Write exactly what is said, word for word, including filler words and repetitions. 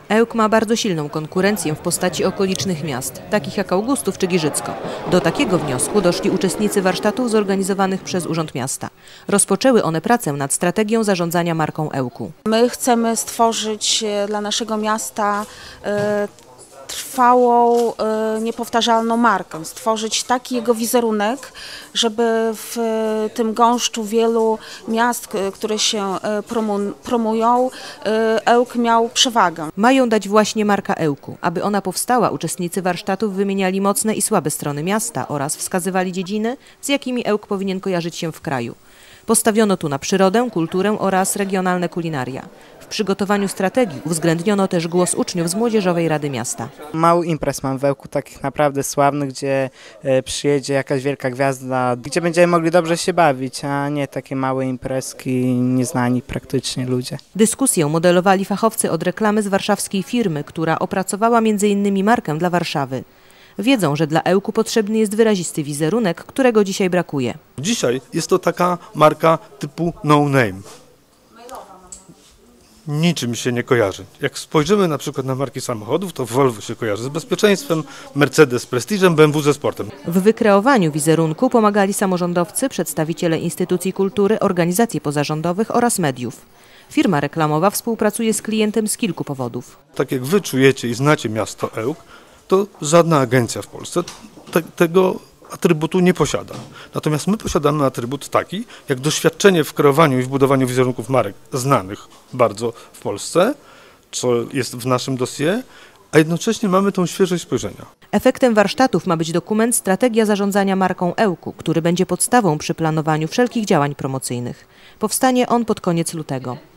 Ełk ma bardzo silną konkurencję w postaci okolicznych miast, takich jak Augustów czy Giżycko. Do takiego wniosku doszli uczestnicy warsztatów zorganizowanych przez Urząd Miasta. Rozpoczęły one pracę nad strategią zarządzania marką Ełku. My chcemy stworzyć dla naszego miasta e, trwałą, e, niepowtarzalną markę, stworzyć taki jego wizerunek, żeby w tym gąszczu wielu miast, które się promują, Ełk miał przewagę. Mają dać właśnie marka Ełku. Aby ona powstała, uczestnicy warsztatów wymieniali mocne i słabe strony miasta oraz wskazywali dziedziny, z jakimi Ełk powinien kojarzyć się w kraju. Postawiono tu na przyrodę, kulturę oraz regionalne kulinaria. W przygotowaniu strategii uwzględniono też głos uczniów z Młodzieżowej Rady Miasta. Mało imprez mam w Ełku, takich naprawdę sławnych, gdzie przyjedzie jakaś wielka gwiazda, gdzie będziemy mogli dobrze się bawić, a nie takie małe imprezki, nieznani praktycznie ludzie. Dyskusję modelowali fachowcy od reklamy z warszawskiej firmy, która opracowała między innymi markę dla Warszawy. Wiedzą, że dla Ełku potrzebny jest wyrazisty wizerunek, którego dzisiaj brakuje. Dzisiaj jest to taka marka typu no name. Niczym się nie kojarzy. Jak spojrzymy na przykład na marki samochodów, to Volvo się kojarzy z bezpieczeństwem, Mercedes z prestiżem, B M W ze sportem. W wykreowaniu wizerunku pomagali samorządowcy, przedstawiciele instytucji kultury, organizacji pozarządowych oraz mediów. Firma reklamowa współpracuje z klientem z kilku powodów. Tak jak wy czujecie i znacie miasto Ełk, to żadna agencja w Polsce te, tego atrybutu nie posiada. Natomiast my posiadamy atrybut taki, jak doświadczenie w kreowaniu i w budowaniu wizerunków marek znanych bardzo w Polsce, co jest w naszym dossier, a jednocześnie mamy tą świeżość spojrzenia. Efektem warsztatów ma być dokument Strategia zarządzania marką Ełku, który będzie podstawą przy planowaniu wszelkich działań promocyjnych. Powstanie on pod koniec lutego.